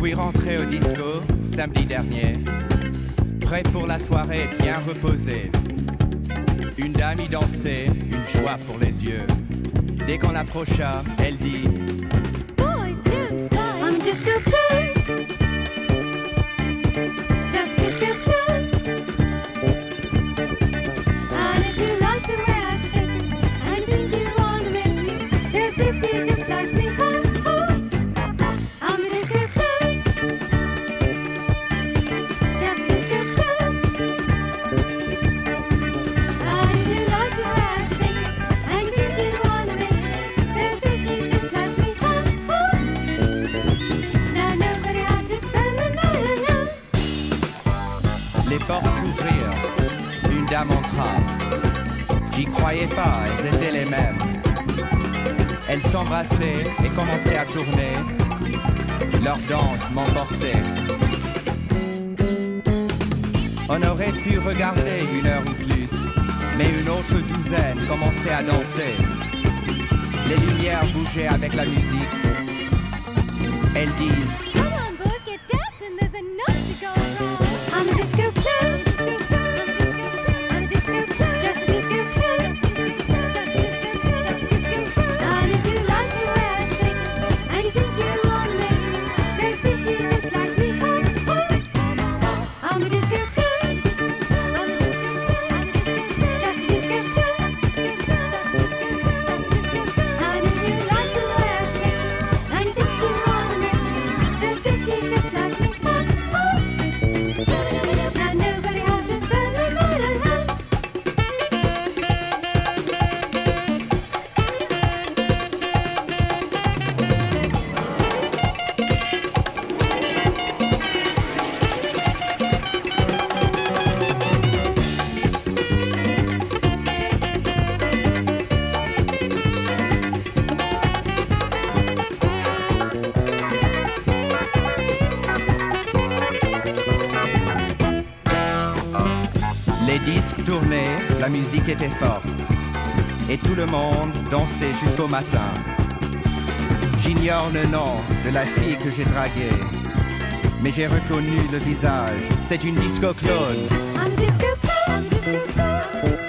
suis rentré au disco samedi dernier, prêt pour la soirée bien reposée. Une dame y dansait, une joie pour les yeux. Dès qu'on approcha, elle dit Boys do fly. I'm disco club. Just disco club. And if you like the way I shake it, and think you wanna make me, there's 50 just like me. Ho, ho. I'm a disco club. Just disco club. And if you like the way I shake it, and think you wanna make me, there's 50 just like me. Ho, ho. Now nobody has to spend the night alone. Les portes s'ouvrirent, une dame entra. J'y croyais pas, elles étaient les mêmes. Elles s'embrassaient et commençaient à tourner. Leur danse m'emportait. On aurait pu regarder 1 heure ou plus, mais une autre douzaine commençait à danser. Les lumières bougeaient avec la musique. Elles disent Come on, boys, get dancing. There's a note to go around. I'm a disco club. I'm a disco club. Just a disco club. And if you like the way I shake it, and you think you wanna make me, there's 50 just like me. Ho, ho. I'm a disco club. Just a disco club. And if you like the way I shake it, and you think you wanna make me, there's 50 just like me. Ho, ho. And nobody has to spend the night alone. Les disques tournaient, la musique était forte. Et tout le monde dansait jusqu'au matin. J'ignore le nom de la fille que j'ai draguée, mais j'ai reconnu le visage. C'est une disco clone. I'm a disco club. I'm a disco club.